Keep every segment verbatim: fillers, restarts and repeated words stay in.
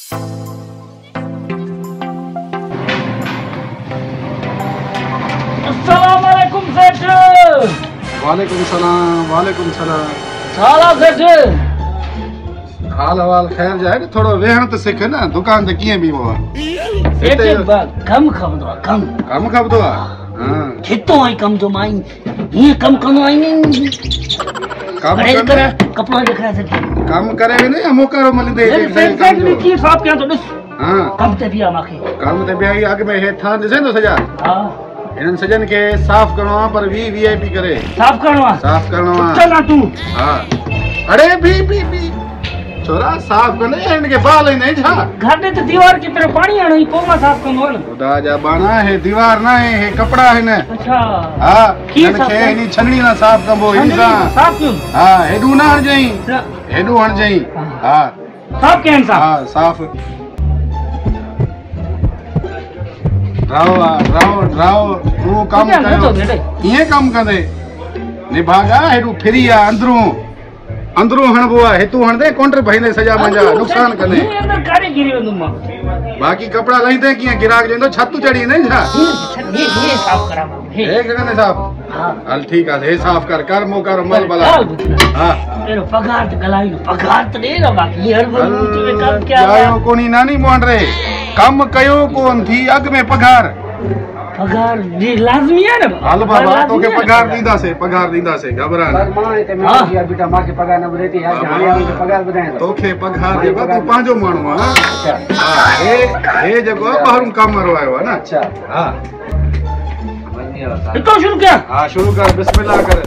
अस्सलाम वालेकुम सेठ। वालेकुम सलाम वालेकुम सलाम। साला सेठ हाल हवाल खैर जाए न थोड़ो वेहण त सिख न दुकान ते कीअं बीमो आहे सेठ कम खपंदो आहे कम कम खपंदो आहे हां हितो आई कम जो माई ये कम कंदो आई कम करे कपड़ा दिखा सेठ कम करे न या मोकरो मलदे सेठ सेठ ने की साफ किया तो ॾिस हां कम ते बिया माखे कम ते बिया अग में हेठा ॾिसे तो सजा हां इनन सजन के साफ करणो आहे पर वी वीआईपी करे साफ करणो आहे साफ करणो आहे चल ना तू हां अरे भी भी भी छोरा साफ करने इनके बाल नहीं छा घाटे ते दीवार के तरफ पानी आणी पोमा साफ कंदो न खुदा जा बाणा है दीवार ना है है कपड़ा है न अच्छा हां की के इनी छनड़ी ना साफ कंबो इंसा साफ क्यों हां हेडू ना हण जई हेडू हण जई हां साफ केन साफ हां साफ राव राव राव तू काम कयो ये काम कंदे निभागा हेडू फिरिया अंदरू अंदरू हणबो आहे हेतू हणदे काउंटर भईंदे सजा मंजा नुकसान कंदे ये अंदर कारे गिरी वंदो मां बाकी कपड़ा लईंदे किया गिराक जेंदो छत चढ़ी नहीं छा ये ये साफ करा हे एक गने साफ हां हल ठीक है हे साफ कर कर मो कर मल भला हां तेरो पगार त गलाई पगार त दे ना बाकी हर वक्त काम क्या जायो कोनी नानी मोहन रे काम कयो कोन थी अग में पगार पगार जी लाजमी है ना हाल बाबा तो के पगार दीदा से पगार दीदा से घबरा ना मां ते मैं यार बेटा मां के पगार न बरेती है हां मुझे पगार बताए तो के पगार देबा तू पांचो मानू हां अच्छा हे हे जगो बाहर काम करवायो है ना अच्छा हां तो शुरू किया हां शुरू कर बिस्मिल्लाह कर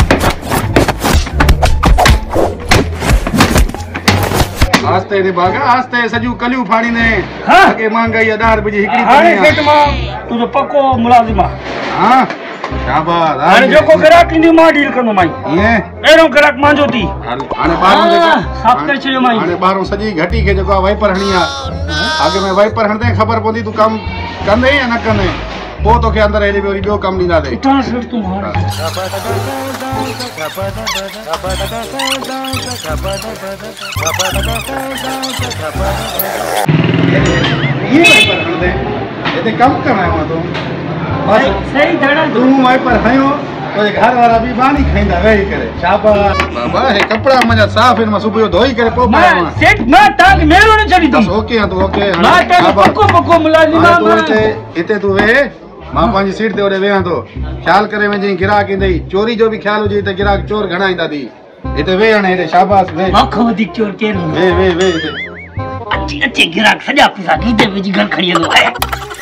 आस्ते रे बागा आस्ते सजू कलियो फाड़ी ने हां के महंगाई अधार बजे हिकड़ी हां सेठ मां तू तो पक्को मुलाजिम हां शाबाश हां जो को ग्राहक नी मां डील करनो माई ये एरो ग्राहक मांजो थी हाने बारो देखो साफ कर छयो माई हाने बारो सजी घटी के जो वाइपर हणिया आगे में वाइपर हणदे खबर पोंदी तू काम कंदे या न कंदे पो तो के अंदर एली बियो काम नी ना दे इतना सिर तू मार ये वाइपर हणदे एते काम करना है तो बस सही धड़ा तू वाइपर हयो तो घर वाला भी बानी खाइंदा वेही करे शाबाश बाबा हे कपड़ा मजा साफ इन सुबह धोई करे पो पाया मैं सेठ मैं ताक मेरो न चली तुम ओके तो ओके मैं ताक पक्को पक्को मुलाजिम हां तो इते तू वे मां पांजी सीट ते ओरे वेहा तो ख्याल करे में जी गिराक इंदई चोरी जो भी ख्याल हुजे त गिराक चोर घणा इंदा दी इते वे हणे रे शाबाश वे आंखों वधिक चोर केर वे वे वे अच्छी अच्छी गिराक सजा पिसा गीते विच घर खड़ी लो है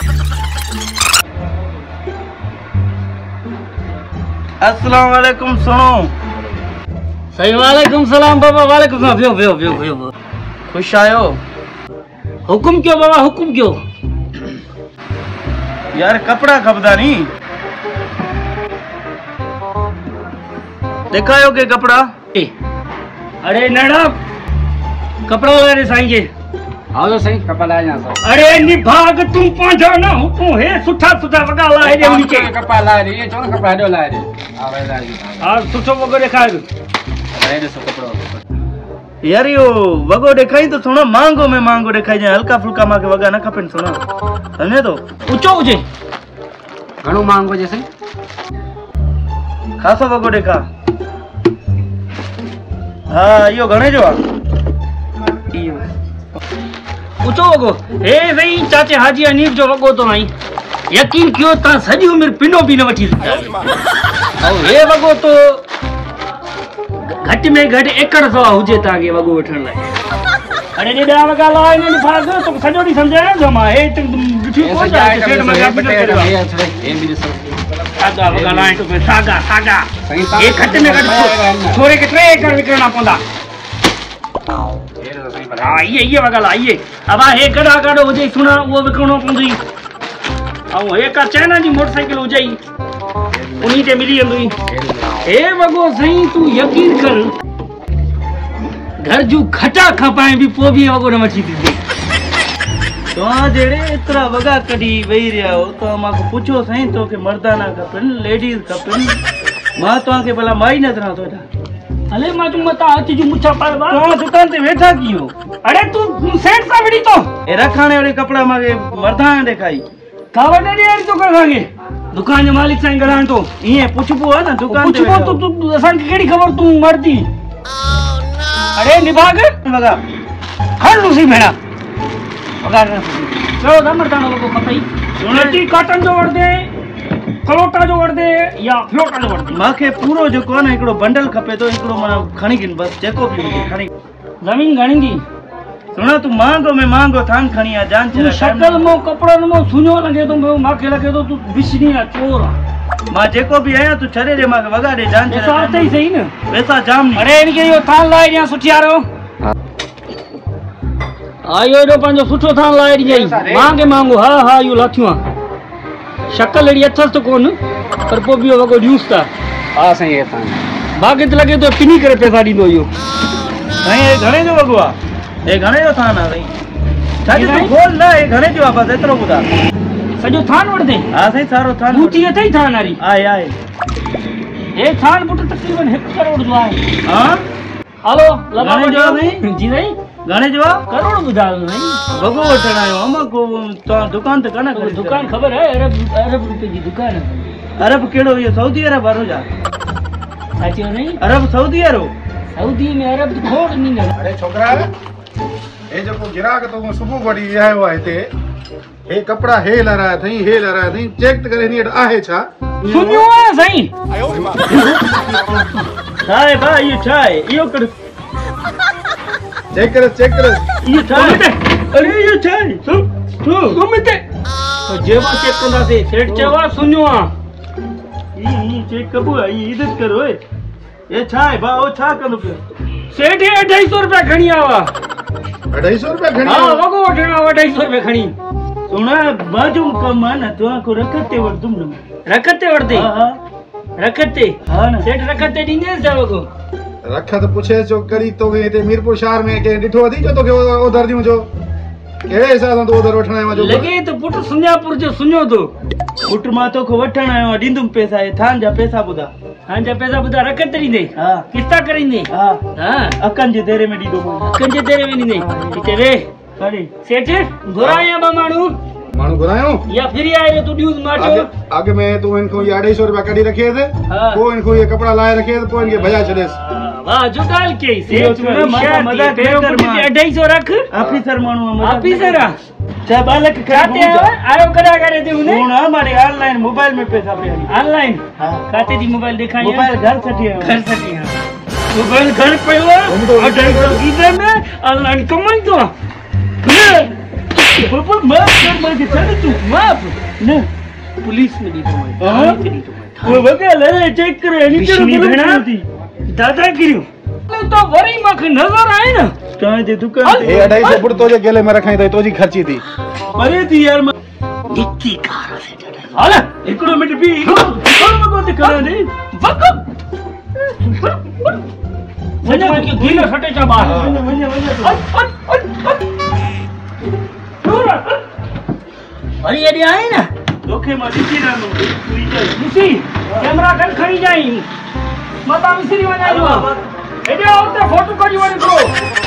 अस्सलाम वालेकुम सुनो सही वालेकुम सलाम बाबा वालेकुम सलाम व्यो व्यो व्यो व्यो खुश आयो हुकुम क्यों बाबा हुकुम क्यों यार कपड़ा खपदा नी दिखायो के कपड़ा ए अरे नड़ा कपड़ा ला रे साईं के हालो सही कपड़ा ला जा सो अरे निभाग तू पांजा ना तू हे सुठा सुठा वगा ला रे नीचे कपड़ा ला रे ये चोन कपड़ा दो ला रे आवे ला रे आ सुठो वगो दिखाय रे रे सो कपड़ा यार यो वगो दिखाई तो सुनो मांगो में मांगो दिखाई जाए हल्का फुल्का माके वगा ना खपन सुनो हने तो ऊंचो हुजे घणो मांगो जैसे खासो वगो देखा हां यो घणे जो आ इयो ऊंचो वगो हे सही चाचे हाजी अनीफ जो वगो तो नहीं यकीन कियो ता सजी उम्र पिनो भी न वठी और हे वगो तो घट में घट एकड़ सौ हुजे ताके वगो वठण लाए अरे ने बया वगा ला इन फाज तो सजो दी समझाया जो मा हे बिठी को जाए सेठ मगा भी ए भी सो सागा वगा ला तो में सागा सागा ये घट में घट थोड़े के त्रे एकड़ विकरना पोंदा हां ये ये वगा ला ये अब हे गड़ा गड़ो हुजे सुना वो विकरणो पोंदी औ हे का चाइना जी मोटरसाइकिल हुजे उनी ते मिली वेंदी ए वगो सही तू यकीन कर घर जो खटा खपाए भी पो भी वगो न मची दी तो जेड़े इतरा वगा कडी वही रिया हो तो माको पूछो सही तो के मर्दाना खपन लेडीज खपन मां तो के भला माई न तरा तो अले मां तुम मता आज जो मुछा पर तो दुकान ते बैठा कियो अरे तू सेठ सा दी तो ए रखाने वाले कपड़ा मागे मर्दाना दिखाई कावड़ ने यार तो कर लांगे दुकान जो मालिक साईं गलान तो ये पुछबो है ना दुकान पुछबो तो तू असन की केड़ी खबर तू मरदी अरे निभाग वगा खड़ लूसी भेड़ा वगा चलो दा मर्दाना को खपई सुनती काटन जो वड़ दे कलोटा जो वड़ दे या फ्लोटा जो वड़ दे माखे पूरो जो कोन एकड़ो बंडल खपे तो एकड़ो मां खणी गिन बस जेको भी हुजे खणी जमीन घणी दी सुनो तू मांगो में मांगो थान खणी आ जान तू शक्ल मो कपड़न मो सुनो लगे तो मैं माखे लगे तो तू बिशनी आ चोर मां जेको भी आया तू छरे रे माखे वगा दे जान ऐसा आते ही सही ना पैसा जाम नहीं अरे इनके यो थान लाई या सुठियारो आयो रो पंजो सुठो थान लाई जाई मांगे मांगो हा हा यो लाथियो शक्ल एड़ी अथस तो कोन पर पो बियो वगो न्यूज़ ता आ सही है थान बाकी तो लगे तो पिनी करे पैसा दींदो यो नहीं ए घणे जो वगवा ए घणे जो थान आ भाई छाजे तू खोल ना ए घणे जो वापस एतरो बुदा सजो थान वड़ दे हां सही सारो थान बूटी अथई थान आरी आए आए ए थान बुट तकरीबन एक करोड़ जो आहे हां हेलो लगा घणे जो भाई जी नहीं घणे जो करोड़ बुधायो नहीं वगो वठण आयो अमा को तो दुकान ते कना तो दुकान खबर है अरब अरब रुपए की दुकान है अरब केड़ो ये सऊदी अरब वारो जा साचियो नहीं अरब सऊदी अरो सऊदी में अरब तो खोड़ नहीं है अरे छोकरा ए जो गिराक तो सुबह बड़ी आयो है ते ए कपड़ा हे लरा थई हे लरा थई चेक त करे नी आहे छा सुनियो है सही चाय भाई ये चाय यो कर चेक कर चेक कर ये चाय अरे ये चाय तू तू घुमते तो जेवा चेक कंदा से सेठ चवा सुनियो आ ई ई चेक कबू आई इज्जत करो ए ये चाय बा ओ छा कंदो पे सेठ ये ढाई सौ रुपया खणी आवा अढ़ाई सौ रुपया घणी हां वगो वठणा ढाई सौ रुपया खणी सुना बाजू कम ना तो को रखते वर तुम न रखते वरदे हां हां रखते हां ना सेठ रखते दींदे जा वगो रखा तो पूछे जो करी तो गए थे मीरपुर शहर में के डिठो थी जो तो के उधर दियो जो के हिसाब तो उधर वठना है जो लगे तो पुट सुन्यापुर जो सुनियो तो पुट मा तो को वठण आयो दींदुम पैसा ए थान जा पैसा बुदा हां जा पैसा बुधा रखते दींदे हां किस्ता करींदे हां हां अकन जे देरे में दीदो कंजे तेरे में दींदे इते वे खड़ी सेठ घुराया बा मानू मानू घुरायो या फिर आए तो ड्यूज माचो आगे आगे में तू इनको ये अढ़ाई सौ रुपया कड़ी रखे थे हाँ। वो इनको ये कपड़ा लाए रखे थे तो इनके भजा चले वाह जुटाल के यो सेठ चुना माता मजाक तेरो कर पुट मां। अढ़ाई सौ रख ऑफिसर मानू हम ऑफिसर आ चा बालक खाते आयो करा करे दे उन्हें फोन हमारे ऑनलाइन मोबाइल में पैसा पे ऑनलाइन हां खाते दी मोबाइल दिखाई मोबाइल घर सटी है घर से हां मोबाइल घर पे हो अढ़ाई सौ की में ऑनलाइन कमाई तो पापा माफ कर मुझे चल तू माफ न पुलिस ने दी तो हाँ? वो बगा ले चेक करे नीचे बिशनी भेणा थी दादा गिरियो तो वरी मख नजर आए ना कहां दे दुकान ये अढ़ाई सौ फुट तो जे गेले में रखाई तो जी खर्ची थी अरे थी यार नित्ती कार से हाल एकड़ो मिनट भी कौन मको ते करा दे वक वने के गीला फटे चा बाहर वने वने वने अरे ये आए ना ओके मा दिखी ना नो मिसी कैमरा कर खड़ी जाई मता मिसरी वना जो एडे और फोटो करी वने को